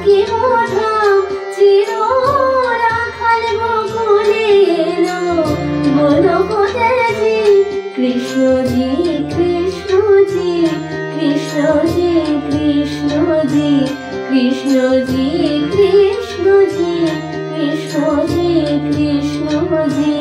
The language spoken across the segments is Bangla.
मोठाम चिर राखाल गोकुले एलो बोलो कोथाय जी कृष्ण जी कृष्ण जी कृष्ण जी कृष्ण जी कृष्ण जी कृष्ण जी कृष्ण जी कृष्ण जी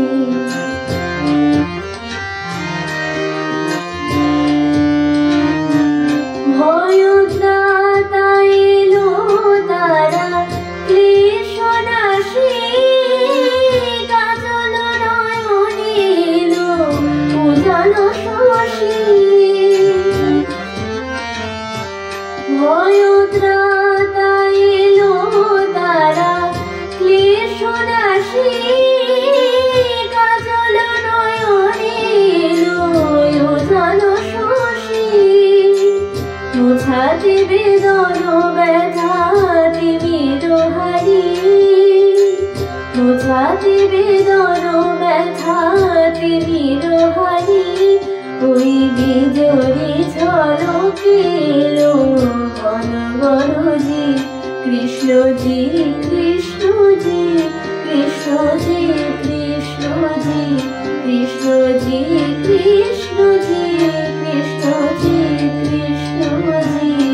कृष्ण जी कृष्ण जी कृष्ण जी कृष्ण जी कृष्ण जी कृष्ण जी कृष्ण जी कृष्ण जी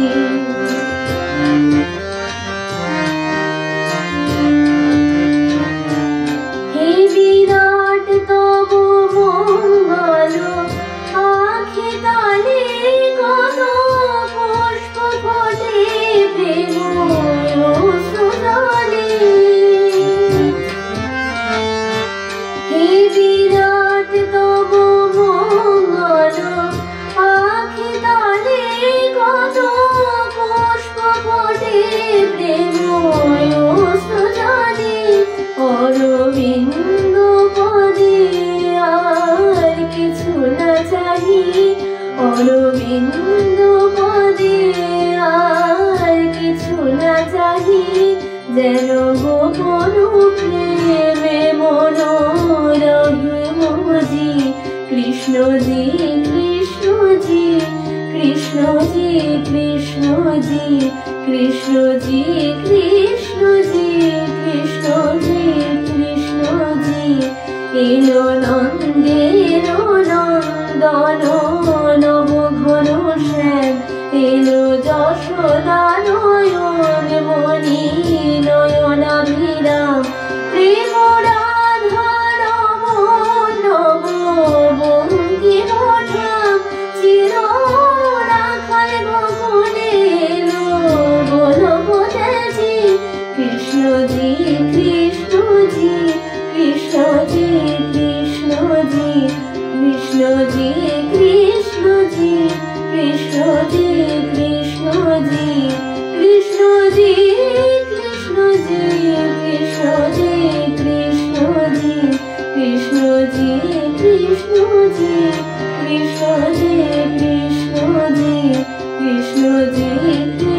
हे विराट तब मंगल आँखे ताले कत पुष्प फटे प्रेम অরবিন্দ পদে আর কিছু না চাহি যেন গোপন প্রেমে মন রহে মজি কৃষ্ণ জি কৃষ্ণ জি কৃষ্ণ জি কৃষ্ণ জি কৃষ্ণ জি কৃষ্ণ জি কৃষ্ণ জি কৃষ্ণ জি এলো নন্দের নন্দন নবঘন শ্যাম এলো যশোদা নয়ন মণি নয়নাভিরাম প্রেম রাধা রমণ নব বঙ্কিম ধাম চির রাখাল গোকুলে এলো বলো কোথায় জি কৃষ্ণ জি কৃষ্ণ জি কৃষ্ণ জি কৃষ্ণ জি কৃষ্ণ জি কৃষ্ণ জি কৃষ্ণ জি কৃষ্ণ জি কৃষ্ণ জি কৃষ্ণ জি কৃষ্ণ জি কৃষ্ণ জি কৃষ্ণ জি কৃষ্ণ জি কৃষ্ণ জি কৃষ্ণ জি কৃষ্ণ জি